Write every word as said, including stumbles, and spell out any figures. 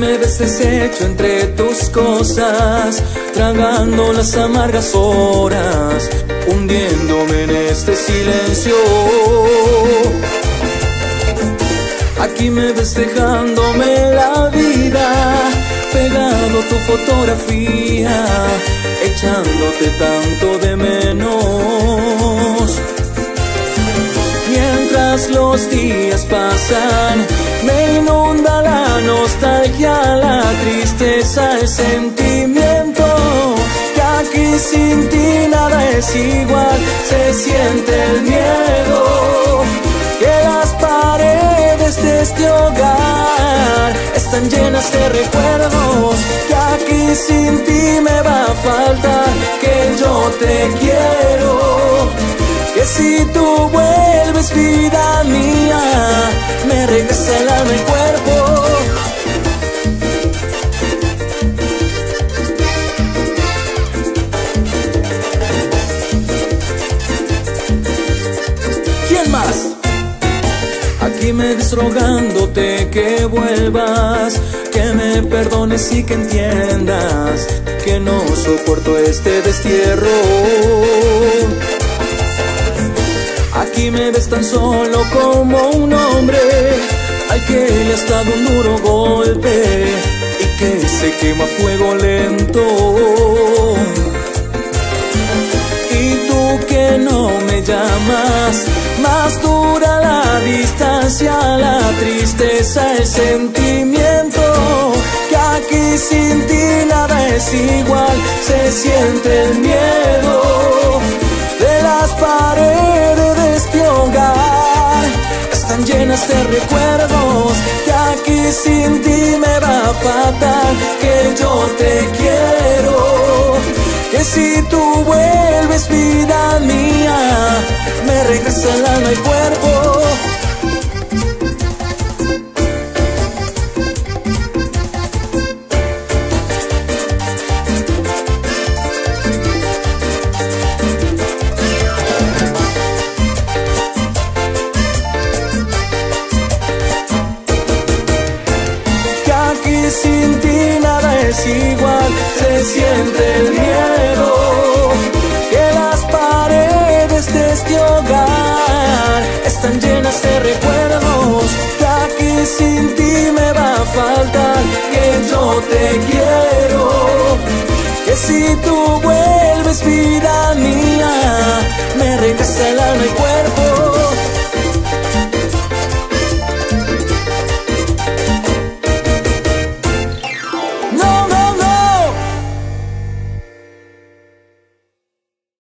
me ves deshecho entre tus cosas, tragando las amargas horas, hundiéndome en este silencio. Aquí me ves dejándome la vida, pegado a tu fotografía, echándote tanto de menos. Mientras los días pasan, me inunda la nostalgia, la tristeza, el sentimiento, que aquí sin ti nada es igual. Se siente el miedo, que las paredes de este hogar están llenas de recuerdos, que aquí sin ti me va a faltar, que yo te quiero, que si tú vuelves vida mía, me regresa el alma y el cuerpo. ¿Quién más? Aquí me ves rogándote que vuelvas, que me perdones y que entiendas que no soporto este destierro. Aquí me ves tan solo como un hombre al que le has dado un duro golpe y que se quema a fuego lento. Y tú que no me llamas, más dura la distancia, la tristeza, el sentimiento, que aquí sin ti nada es igual. Se siente el miedo de las paredes de este hogar, están llenas de recuerdos, que aquí sin ti me va a faltar, que yo te quiero, que si tú vuelves vida mía, me regresa el alma y el cuerpo. Sin ti nada es igual. Se siente el miedo, que las paredes de este hogar están llenas de recuerdos, que aquí sin ti me va a faltar, que yo te quiero, que si tú vuelves